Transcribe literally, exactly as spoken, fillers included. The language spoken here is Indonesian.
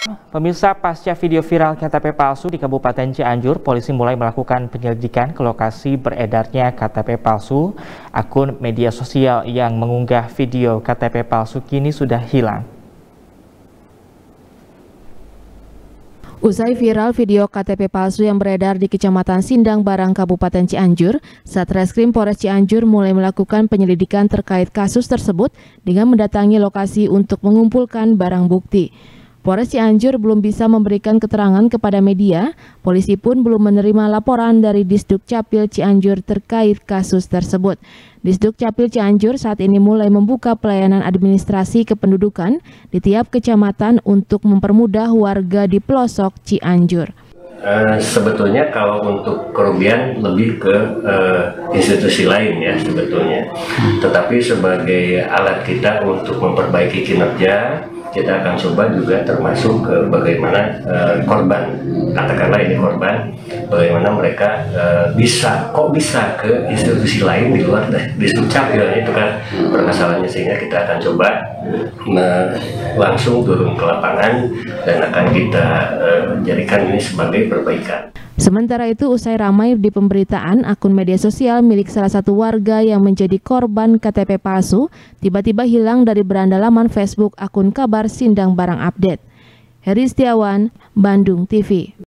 Pemirsa, pasca video viral K T P palsu di Kabupaten Cianjur, polisi mulai melakukan penyelidikan ke lokasi beredarnya K T P palsu. Akun media sosial yang mengunggah video K T P palsu kini sudah hilang. Usai viral video K T P palsu yang beredar di Kecamatan Sindang Barang, Kabupaten Cianjur, Satreskrim Polres Cianjur mulai melakukan penyelidikan terkait kasus tersebut dengan mendatangi lokasi untuk mengumpulkan barang bukti. Polres Cianjur belum bisa memberikan keterangan kepada media. Polisi pun belum menerima laporan dari Disduk Capil Cianjur terkait kasus tersebut. Disduk Capil Cianjur saat ini mulai membuka pelayanan administrasi kependudukan di tiap kecamatan untuk mempermudah warga di pelosok Cianjur. Uh, sebetulnya kalau untuk kerugian lebih ke uh, institusi lain ya sebetulnya. Tetapi sebagai alat kita untuk memperbaiki kinerja, kita akan coba juga termasuk ke bagaimana uh, korban, katakanlah ini korban, bagaimana mereka uh, bisa, kok bisa ke institusi lain di luar dari Disduk Capil, itu kan permasalahannya, sehingga kita akan coba uh, langsung turun ke lapangan dan akan kita uh, jadikan ini sebagai perbaikan. Sementara itu, usai ramai di pemberitaan, akun media sosial milik salah satu warga yang menjadi korban K T P palsu tiba-tiba hilang dari beranda laman Facebook akun kabar Sindang Barang Update. Heri Setiawan, Bandung T V.